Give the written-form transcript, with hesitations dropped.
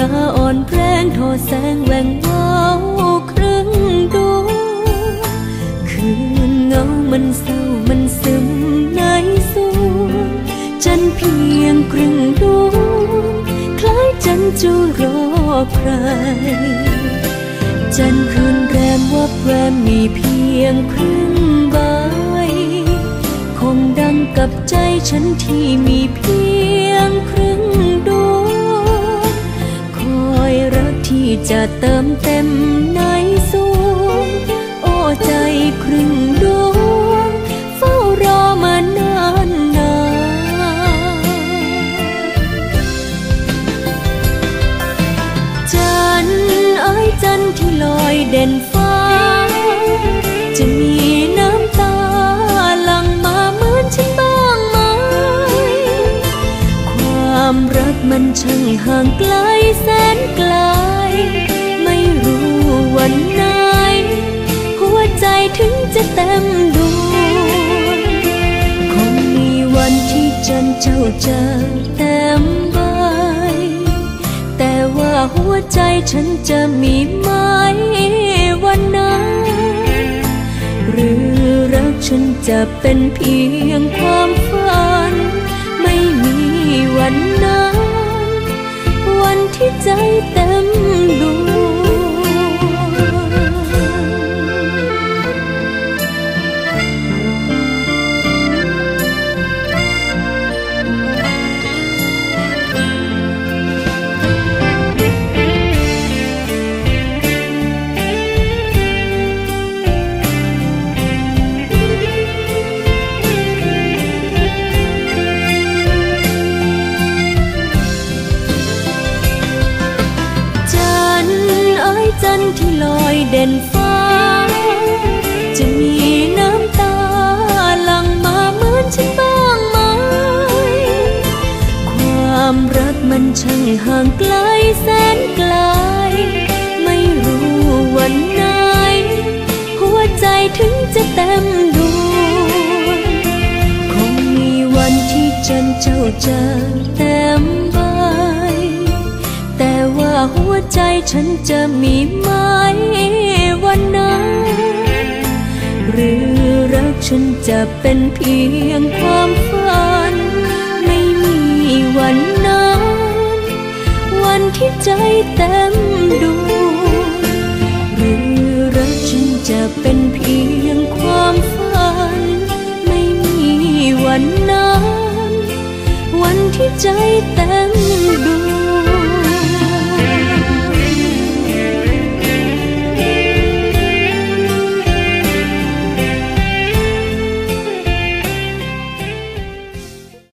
าอ่อนแรงทอแสงแหว่งเว้าครึ่งดวงคืนเงามันเศร้ามันซึมในสวงจันเพียงครึ่งดวงคล้ายจันจะรอใครจันคืนแรมวับแวมมีเพียงครึ่งใบคงดังกับใจฉันที่มีเพียงครึ่งดวงคอยรักที่จะเติมเต็มในสวงโอ้ใจครึ่งดวงเฝ้ารอมานานนานจันเอ้ยจันที่ลอยเด่นฟ้าจะมีน้ำตาหลั่งมาเหมือนฉันบ้างไหมความรักมันช่างห่างไกลแสนไกลไม่รู้วันไหนหัวใจถึงจะเต็มดวงคงมีวันที่จันเจ้าจะเต็มใบแต่ว่าหัวใจฉันจะมีไหมวันนั้นหรือรักฉันจะเป็นเพียงความฝันไม่มีวันนั้นวันที่ใจเต็มดวงจันที่ลอยเด่นฟ้าจะมีน้ำตาหลั่งมาเหมือนฉันบ้างไหมความรักมันช่างห่างไกลแสนไกลไม่รู้วันไหนหัวใจถึงจะเต็มดวงคงมีวันที่จันเจ้าจะเต็มใบแต่ว่าหัวใจฉันจะมีไหมวันนั้นหรือรักฉันจะเป็นเพียงความฝันไม่มีวันนั้นวันที่ใจเต็มดวงหรือรักฉันจะเป็นเพียงความฝันไม่มีวันนั้นวันที่ใจเต็ม